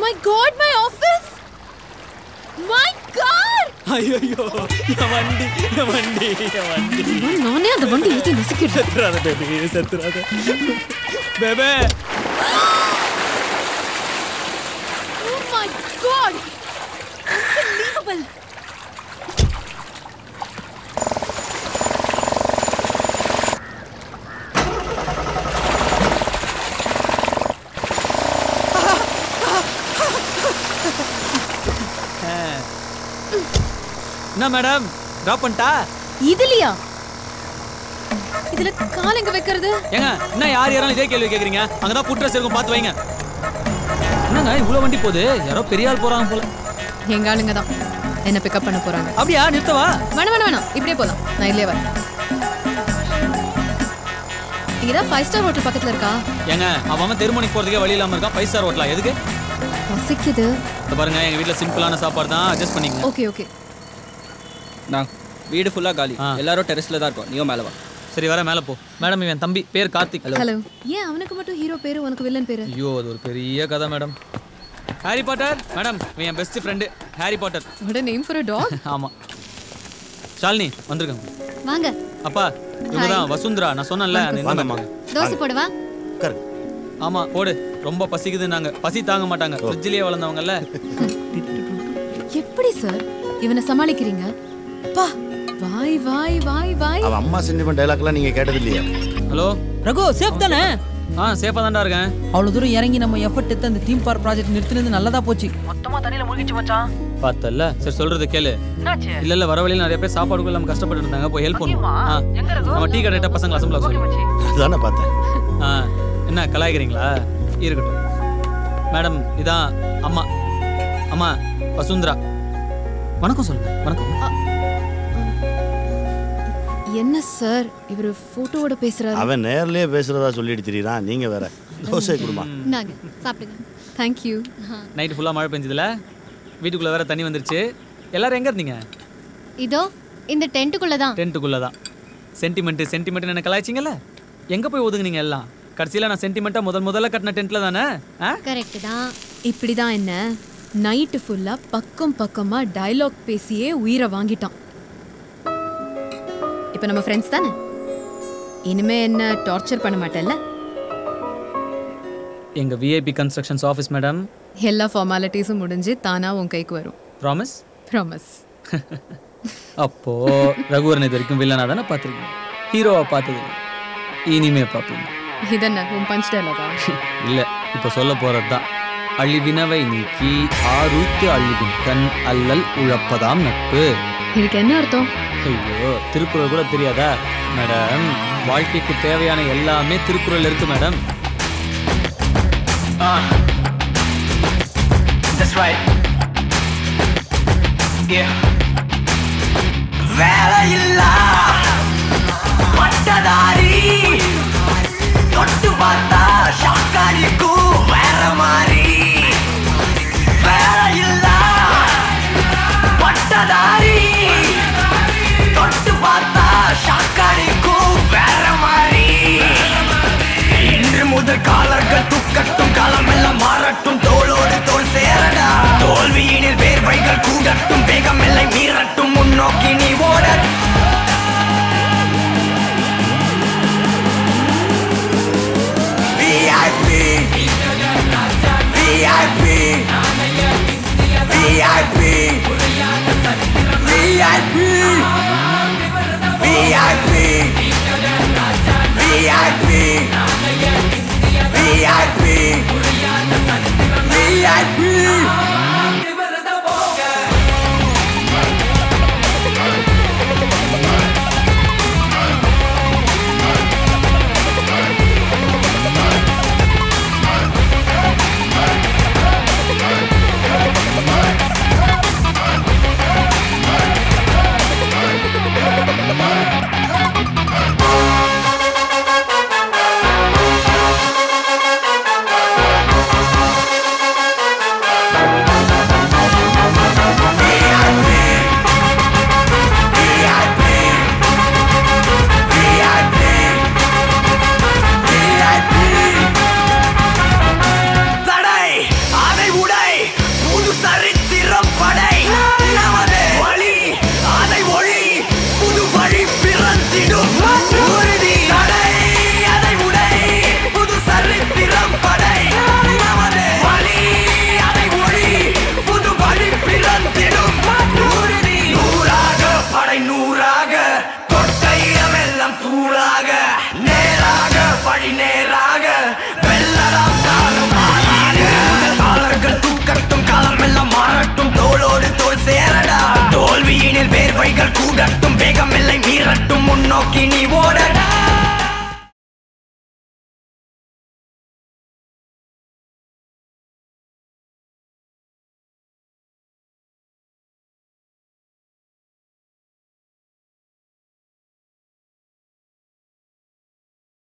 my god, my office! My car! ஐயோ வண்டி நானே அந்த வண்டி ஊத்தி நசுக்கிட்டேன். செத்துறாத பேபி, செத்துறாத baby. Oh my god! Unbelievable! என்ன மேடம் டிராப் பண்ணிட்டா? இதுலயா? இதுல கால் எங்க வைக்கிறது? ஏங்க என்ன யாரும் இதே கேள்வி கேக்குறீங்க? அங்கதான் புட்ரஸ் இருக்கும், பார்த்து வைங்க. என்னங்க இவ்வளவு வண்டி போகுது? யாரோ பெரிய ஆள் போறாங்க போல. எங்க ஆளுங்க தான் என்ன பிக்கப் பண்ண போறாங்க. அப்படியா? நிறுத்தவா? வேணாம் இப்படியே போலாம். நான் இதுலயே வரேன். இங்கதான் 5 ஸ்டார் ஹோட்டல் பக்கத்துல இருக்கா? ஏங்க அவன் தெருமணிக்கு போறதுக்கே வழி இல்லாம இருக்கான். 5 ஸ்டார் ஹோட்டலா? எதுக்கு? பசிக்குது. இத பாருங்க, எங்க வீட்ல சிம்பிளான சாப்பாடு தான், அட்ஜஸ்ட் பண்ணிக்கங்க. ஓகே. நான் வீடு ஃபுல்லா காலி. எல்லாரும் டெரஸ்ல தான் இருக்கோம். நீங்க மேல வா. சரி வர மேல போ. மேடம் இவன் தம்பி பேர் கார்த்திக். ஹலோ. ஏன் அவனுக்கு மட்டும் ஹீரோ பேரு, உனக்கு வில்லன் பேரு? ஐயோ அது ஒரு பெரிய கதை மேடம். ஹாரி பாட்டர் மேடம், இவன் என் best friend Harry Potter. What a name for a dog. ஆமா. ஷாலினி வந்திருக்காங்க. வாங்க. அப்பா இவங்க தான் வசுந்தரா. நான் சொன்னேன்ல வாங்கம்மா. தோசை போடவா? உட்காரு. ஆமா போடு. ரொம்ப பசிக்குதுன்னாங்க. பசி தாங்க மாட்டாங்க. ஃப்ரிட்ஜ்லயே வளர்ந்தவங்கல்ல. எப்படி சார் இவனை சமாளிக்கிறீங்க? பா வாய். அவ அம்மா சென்டிமெண்ட் டயலாக்லாம் நீங்க கேட்டது இல்லையா? ஹலோ ரகு, சேஃப் தானே? சேஃபா தான்டா இருக்கேன். அவ்வளவு தூரம் இறங்கி நம்ம எஃபர்ட் எடுத்து அந்த தீம் பார்க் ப்ராஜெக்ட் நிறுத்தினது நல்லதா போச்சு. மொத்தமா தண்ணில முழுகிச்சு மச்சான். பார்த்தல்ல? சரி சொல்றது கேளு. என்னாச்சு? இல்ல வர வழியில நிறைய பேர் சாப்பாடு கூட நம்ம கஷ்டப்பட்டு இருந்தாங்க. போய் ஹெல்ப் பண்ணுவோம். எங்க ரகு? நம்ம டீ கடைட்ட பசங்க அசம்பிளா சொல்லு. அதானே பார்த்தேன். என்ன கலாய்க்கிறீங்களா? இருக்கட்டும் மேடம், இதான் அம்மா வசுந்தரா. வணக்கம் சொல்லுங்க. வணக்கம். என்ன சார் இவரு போட்டோவோட பேசுறாரு? அவன் நேர்லயே பேசுறதா சொல்லிட்டு திரியறான். நீங்க வேற. தோசை குடுமா. நாங்க சாப்பிடுங்க. Thank you. நைட் ஃபுல்லா மழை பெஞ்சதுல வீட்டுக்குள்ள வேற தண்ணி வந்துருச்சு. எல்லாரும் எங்க இருந்தீங்க? இதோ இந்த டென்ட்டுக்குள்ள தான். டென்ட்டுக்குள்ள தான். சென்டிமெண்ட் என்ன கலாய்ச்சிங்கல்ல? எங்க போய் ஒதுங்குனீங்க எல்லாம்? கடைசியில நான் சென்டிமெண்டா முதல்ல கட்டின டென்ட்ல தானே? கரெக்ட் தான். இப்படிதான் என்ன நைட் ஃபுல்லா பக்கமா டயலாக் பேசியே உயிரை வாங்கிட்டான். இப்போ நம்ம ஃப்ரெண்ட்ஸ் தானே? இனிமே என்ன டார்ச்சர் பண்ண மாட்டேல்ல? எங்க விஐபி கன்ஸ்ட்ரக்ஷன்ஸ் ஆஃபீஸ் மேடம். எல்லா ஃபார்மாலிட்டிஸும் முடிஞ்சு தானா உன் கைக்கு வரும். ப்ராமிஸ்? ப்ராமிஸ். அப்போ ரகுவரன் இது வரைக்கும் வில்லனா தானே பார்த்துருக்கீங்க, ஹீரோவா பார்த்தது. இனிமே பார்ப்பீங்க. இதென்ன உன் பஞ்ச் டயலாகா? இல்ல, இப்போ சொல்ல போறது தான். அழிவினவை நீக்கி ஆருய்த்து அழிவின் கண் அல்லல் உழப்பதாம் நட்பு. இதுக்கு என்ன அர்த்தம்? ஐயோ, திருக்குறள் கூட தெரியாதா மேடம்? வாழ்க்கைக்கு தேவையான எல்லாமே திருக்குறள் இருக்கு மேடம். That's right. Yeah. வேலையில்லா பட்டதாரி தொட்டு பார்த்தா ஷாக்காரிக்கும் வேற மாதிரி. வேலையில்லா பட்டதாரி தொட்டு பார்த்தா ஷாக்காரிக்கும் வேற மாதிரி. இன்று முதல் காலர்கள் துக்கட்டும், காலமெல்லாம் மாறட்டும், தோளோடு தோள் சேரடா. தோல்வியினில் வேர்வைகள் கூடட்டும், வேகமெல்லை மீறட்டும், முன்னோக்கி நீ ஓட. VIP VIP VIP VIP VIP VIP VIP வழி நேராக வெல்லலாம் காலம் காலர்கள் தூக்கட்டும் காலமெல்லாம் மாறட்டும் தோளோடு தோள் சேரடா தோல்வியினில் வேர்வைகள் கூடட்டும் வேகம் எல்லை மீறட்டும் முன்னோக்கி நீ ஓடடா